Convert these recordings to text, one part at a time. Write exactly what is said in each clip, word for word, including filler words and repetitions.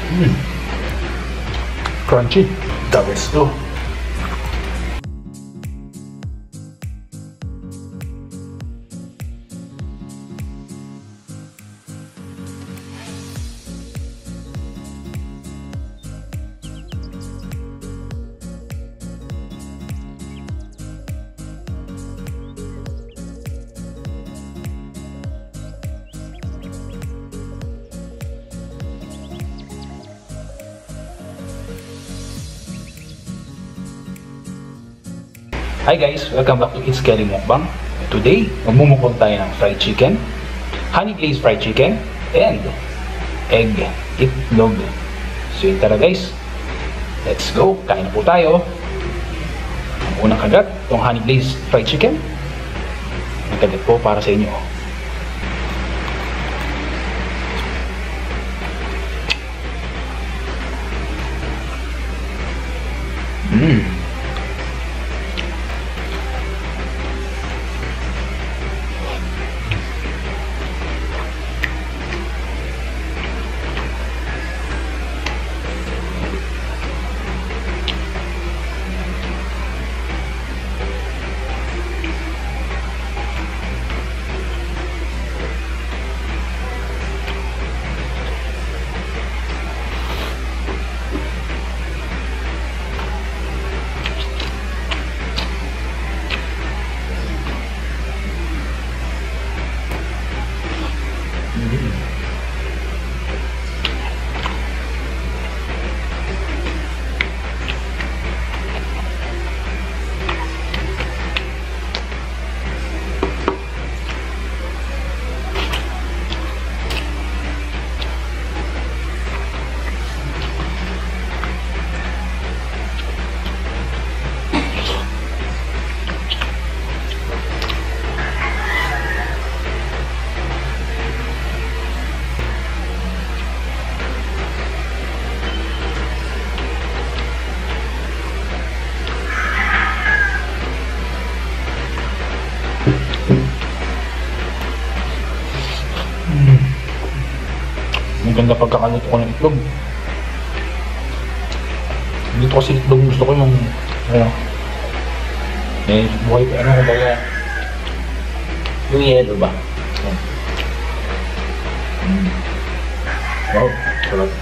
Mm. Crunchy. The best to. Hi guys! Welcome back to It's Kelly Mukbang. Today, magmumukbang tayo ng fried chicken, honey glazed fried chicken, and egg itlog. So yun tara guys, let's go! Kain na po tayo. Ang unang kagat, itong honey glazed fried chicken. Ang kagat po para sa inyo. Mmm! Ang ganda pagkakaluto ko ng itlog. Dito kasi itlog gusto ko yung ano, eh, buhay ko, ano ko ba yan? Yung yellow ba? Mm. Wow, sarap.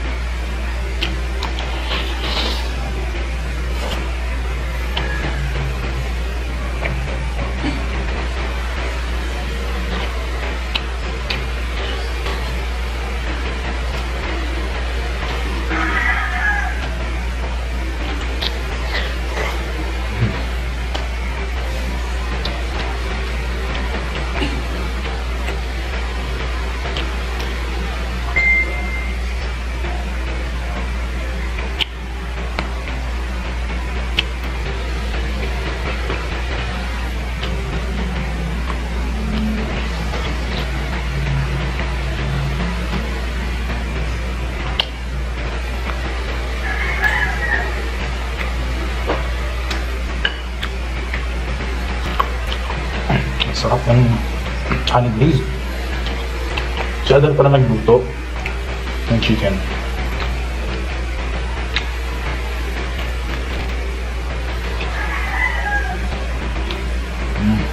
Sarap ng honey glazed. Si Adel pala nagluto ng chicken. Mm.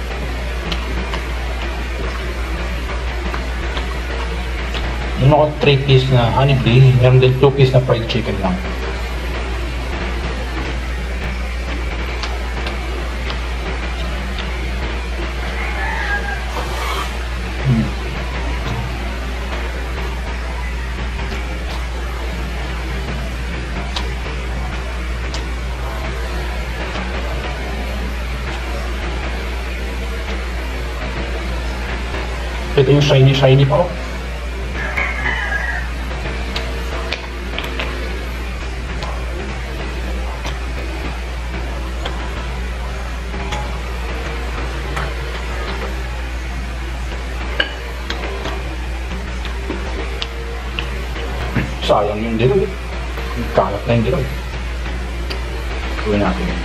Yung ako three piece na honey glazed, meron din two piece na fried chicken lang. Ito yung shiny-shiny pa. Sayang yung dilaw. Kalat na yung dilaw. Gawin natin yun.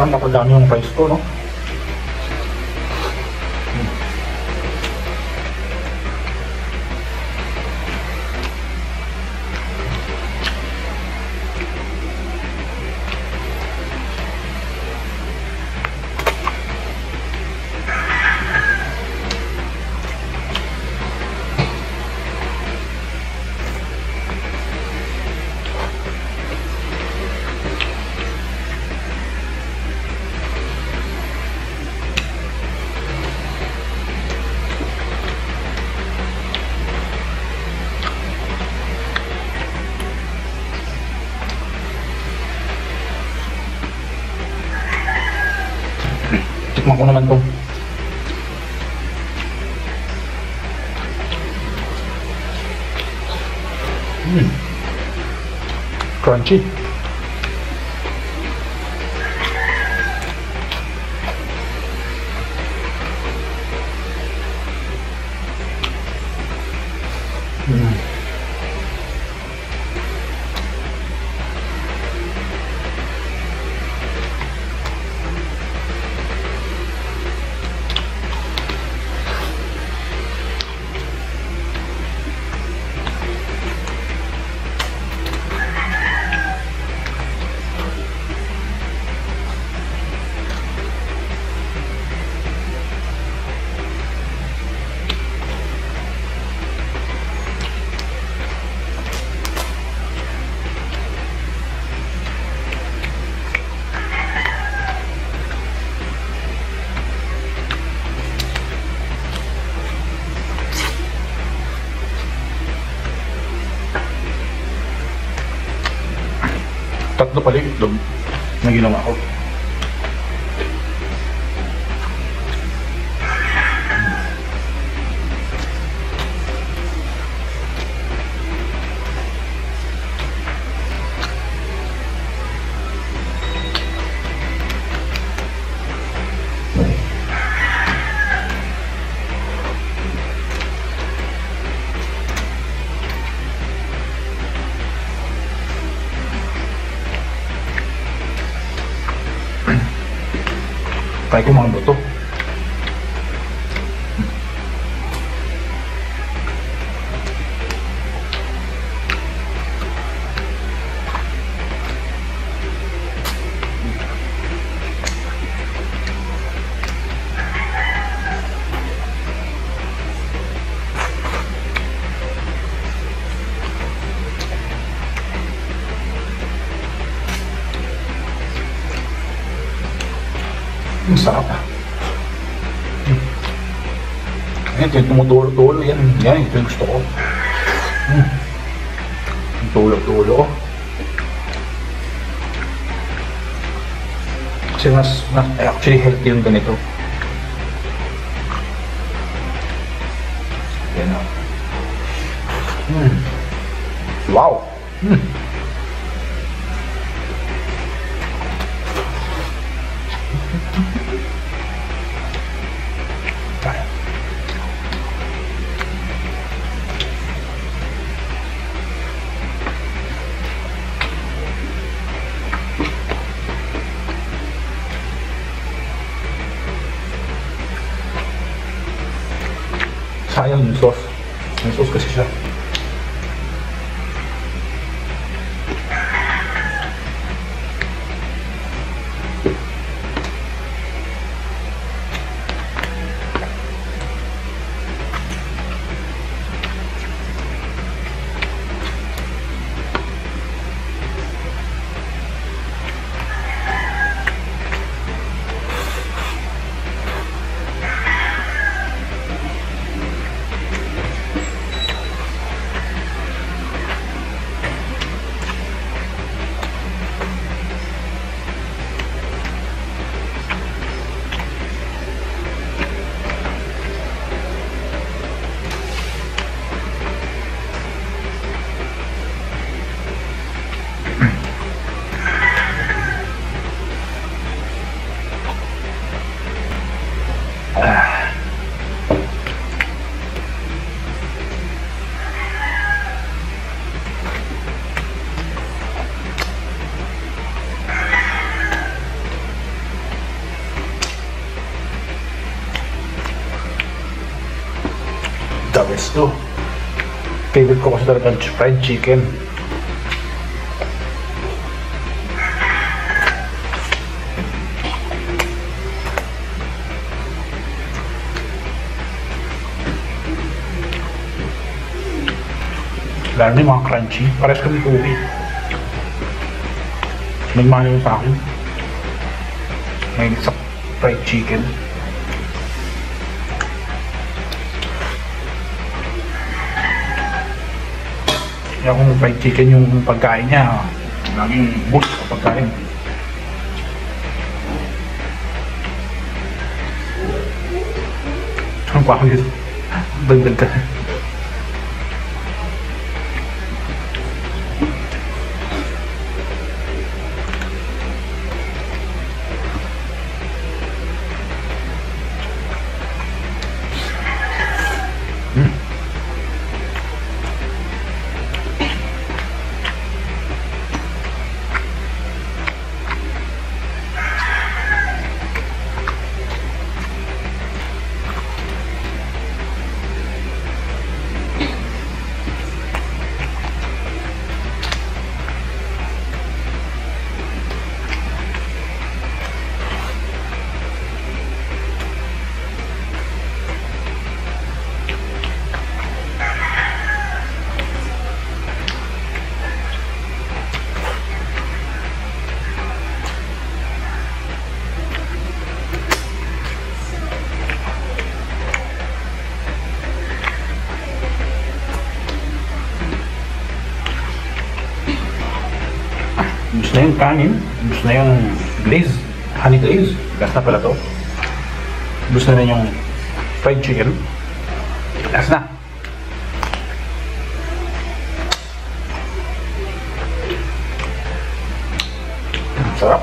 Parang napadami yung price ko, no? Tikman ko naman to. Mm. Crunchy. Mm. Tatlo pala yung itlog na ginawa ko. Try ko mga buto. Ang sarap. Hmm. Ayan, ito yung tumutulo-tulo yan. Yan, ito yung gusto ko. Hmm. Yung tulo-tulo. Kasi mas, mas actually healthy yung ganito. Yan o. Hmm. Wow! Hmm. Sayang yung sauce. May sauce kasi siya. The best to. Favorite ko kasi talaga fried chicken. Lalo na yung mga crunchy. Pares kami tuwi. Nagmana yun sa akin. May sa fried chicken. Kaya kung fried chicken yung pagkain niya, laging boost sa pagkain. Ang pangit. Dagdag ka. Hmm. Gusto na yung kanin, gusto na yung glaze, honey glaze, gas na pala to. Gusto na rin yung fried chicken, gas na. Sarap.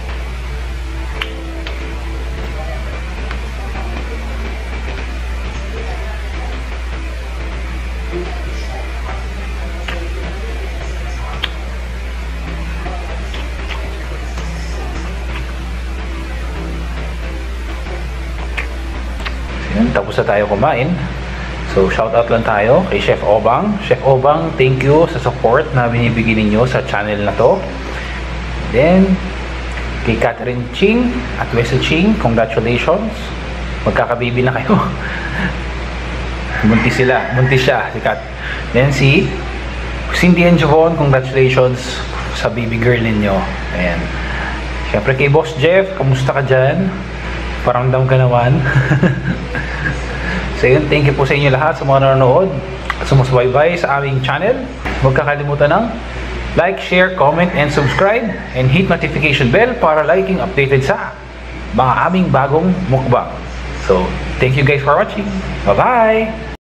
Yan, tapos na tayo kumain. So, shout out lang tayo kay Chef Obang. Chef Obang, thank you sa support na binibigay ninyo sa channel na to. Then, kay Catherine Ching at Wesley Ching, congratulations. Magkakababy na kayo. Buntis sila. Buntis siya, si Kat. Then, si Cindy and Javon, congratulations sa baby girl ninyo. Ayan. Siyempre kay Boss Jeff, kamusta ka dyan? Paramdam ka naman. So yun, thank you po sa inyo lahat sa mga nanonood at sumusubaybay sa aming channel. Huwag kakalimutan ng like, share, comment, and subscribe, and hit notification bell para laging updated sa mga aming bagong mukbang. So, thank you guys for watching. Bye-bye!